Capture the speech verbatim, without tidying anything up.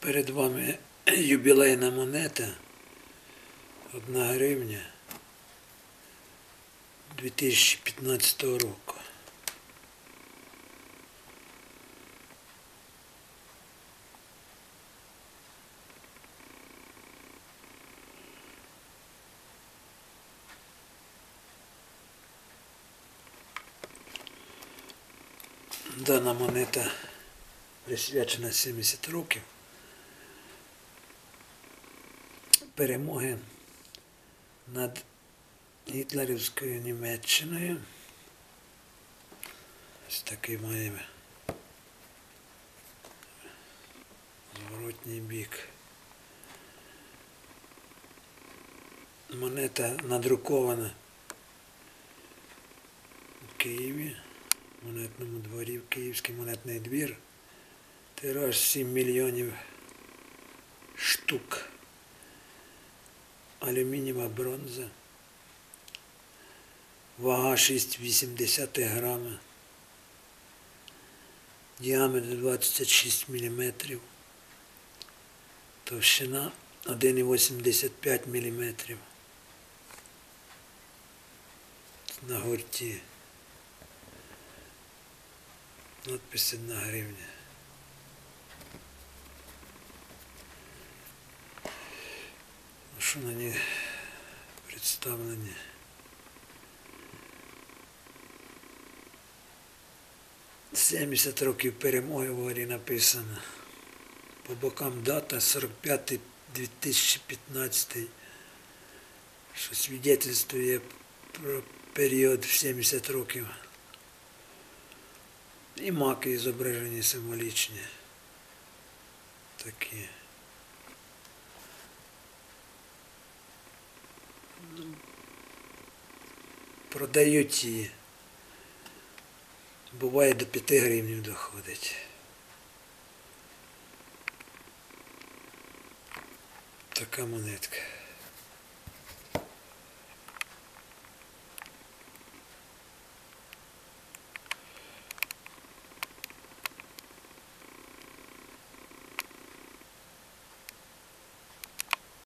Перед вами юбілейна монета, одна гривня дві тисячі п'ятнадцятого року. Дана монета присвячена сімдесят років перемоги над гітлерівською Німеччиною. Ось такий має зворотній бік. Монета надрукована в Києві, в монетному дворі, Київський монетний двір. Тираж сім мільйонів штук. Алюмінієва бронза. Вага шість цілих вісім десятих грама. Діаметр двадцять шість міліметрів. Товщина один цілих вісімдесят п'ять міліметрів. На гурті. Надпись одна гривня. Що на ній представлені? сімдесят років перемоги в горі написано. По бокам дата сорок п'ятий дві тисячі п'ятнадцятий, що свідчує про період в сімдесят років. І маки зображені символічні. Такі. Продають її. Буває до п'яти гривень доходить. Така монетка.